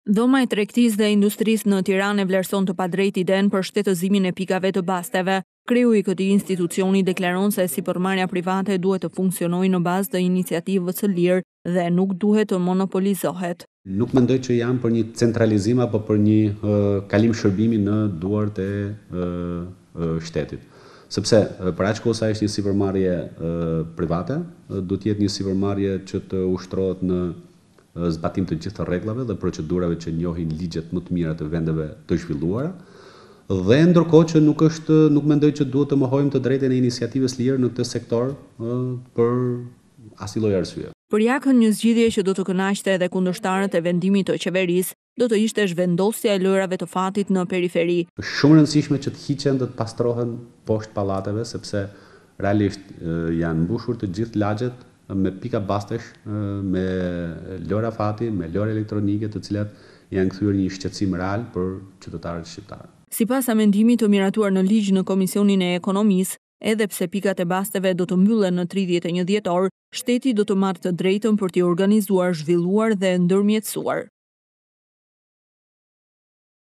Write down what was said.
Dhoma e Tregtisë dhe Industrisë në Tiranë vlerëson të padrejtë idenë për shtetëzimin e pikave të basteve. Kreu I këtij institucioni deklaron se sipërmarrja private duhet të funksionojë në bazë të iniciativës së lirë dhe nuk duhet të monopolizohet. Nuk mendoj që jam për një centralizim apo për një kalim shërbimi në duart e shtetit. Sepse për aq kohë sa është një sipërmarrje private, duhet të jetë një sipërmarrje që të ushtrohet në zbatim të gjithë rregullave dhe procedurave që njohin ligjet më të mira të vendeve të zhvilluara. Dhe ndërkohë që nuk mendoj që duhet të mohojmë të drejtën e iniciativës lirë në këtë sektor për asnjë lloj arsye. Për Jakën, një zgjidhje që do të kënaqte edhe kundërshtarët e vendimit të qeverisë do të ishte zhvendosja e lojrave të fatit në periferi. Shumë rëndësishme që të hiqen dhe të pastrohen poshtë pallateve, sepse realisht janë mbushur të gjithë lagjet me pika bastesh, me lojra fati, me lojra elektronike, të cilat janë kthyer një shqetësim real për qytetarët shqiptarë. Sipas amendimit të miratuar në ligj në Komisionin e Ekonomisë, edhe pse pikat e basteve do të mbyllen në 31 dhjetor, shteti do të marrë të drejtën për t'i organizuar, zhvilluar dhe ndërmjetësuar.